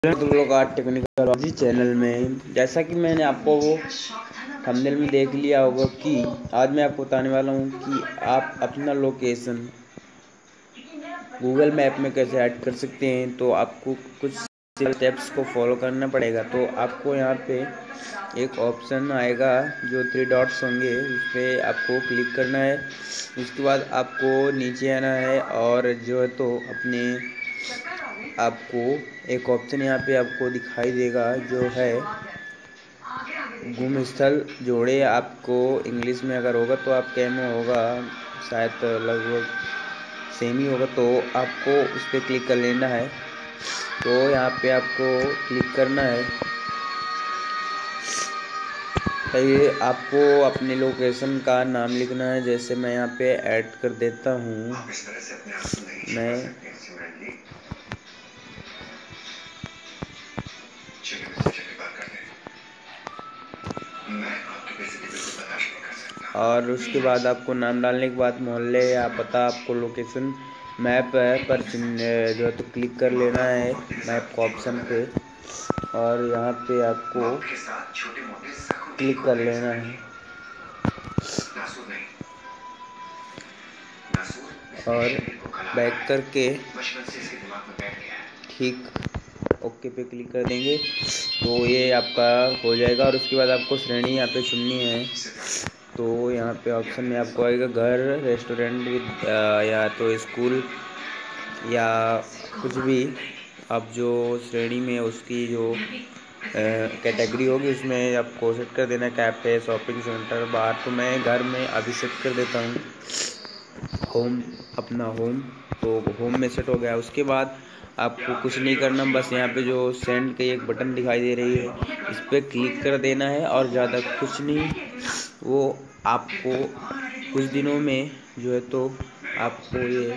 तुम लोग का टेक्निकल चैनल में, जैसा कि मैंने आपको वो थंबनेल में देख लिया होगा कि आज मैं आपको बताने वाला हूँ कि आप अपना लोकेशन गूगल मैप में कैसे ऐड कर सकते हैं। तो आपको कुछ स्टेप्स को फॉलो करना पड़ेगा। तो आपको यहाँ पे एक ऑप्शन आएगा जो 3 डॉट्स होंगे, उस पर आपको क्लिक करना है। उसके बाद आपको नीचे आना है और जो है तो अपने आपको एक ऑप्शन यहाँ पे आपको दिखाई देगा जो है गुम स्थल जोड़े। आपको इंग्लिश में अगर होगा तो आपके में होगा, शायद लगभग सेम ही होगा। तो आपको उस पर क्लिक कर लेना है। तो यहाँ पे आपको क्लिक करना है। ये आपको अपने लोकेशन का नाम लिखना है। जैसे मैं यहाँ पे ऐड कर देता हूँ, मैं और उसके बाद आपको नाम डालने के बाद मोहल्ले या पता आपको लोकेशन मैप पर जो है तो क्लिक कर लेना है मैप को ऑप्शन पे, और यहाँ पे आपको क्लिक कर लेना है और बैक करके ठीक ओके पे क्लिक कर देंगे तो ये आपका हो जाएगा। और उसके बाद आपको श्रेणी यहाँ पे चुननी है। तो यहाँ पे ऑप्शन में आपको आएगा घर, रेस्टोरेंट विद या तो स्कूल या कुछ भी। आप जो श्रेणी में उसकी जो कैटेगरी होगी उसमें आपको सेट कर देना है, कैफ़े, शॉपिंग सेंटर, बार। तो मैं घर में अभी सेट कर देता हूँ होम, अपना होम। तो होम में सेट हो गया। उसके बाद आपको कुछ नहीं करना, बस यहाँ पे जो सेंड की एक बटन दिखाई दे रही है इस पर क्लिक कर देना है और ज़्यादा कुछ नहीं। वो आपको कुछ दिनों में जो है तो आपको ये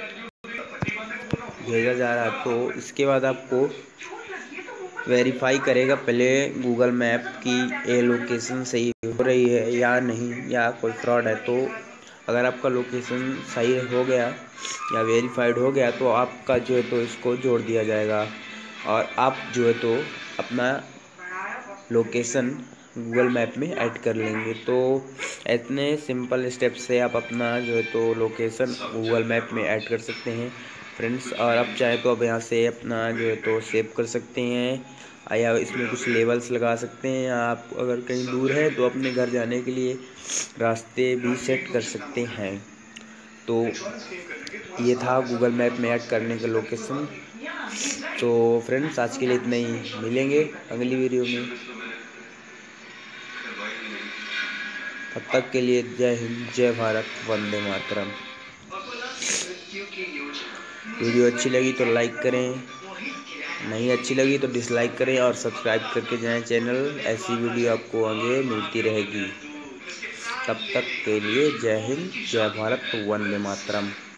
भेजा जा रहा है। तो इसके बाद आपको वेरीफाई करेगा पहले गूगल मैप की ये लोकेशन सही हो रही है या नहीं, या कोई फ्रॉड है। तो अगर आपका लोकेशन सही हो गया या वेरीफाइड हो गया तो आपका जो है तो इसको जोड़ दिया जाएगा और आप जो है तो अपना लोकेशन गूगल मैप में ऐड कर लेंगे। तो इतने सिंपल स्टेप से आप अपना जो है तो लोकेशन गूगल मैप में ऐड कर सकते हैं फ्रेंड्स। और आप चाहे तो अब यहाँ से अपना जो है तो सेव कर सकते हैं या इसमें कुछ लेबल्स लगा सकते हैं। आप अगर कहीं दूर है तो अपने घर जाने के लिए रास्ते भी सेट कर सकते हैं। तो ये था गूगल मैप में ऐड करने का लोकेशन। तो फ्रेंड्स आज के लिए इतना ही, मिलेंगे अगली वीडियो में। तब तक के लिए जय हिंद, जय भारत, वंदे मातरम। वीडियो अच्छी लगी तो लाइक करें, नहीं अच्छी लगी तो डिसलाइक करें और सब्सक्राइब करके जाएं चैनल। ऐसी वीडियो आपको आगे मिलती रहेगी। तब तक के लिए जय हिंद, जय भारत, वंदे मातरम।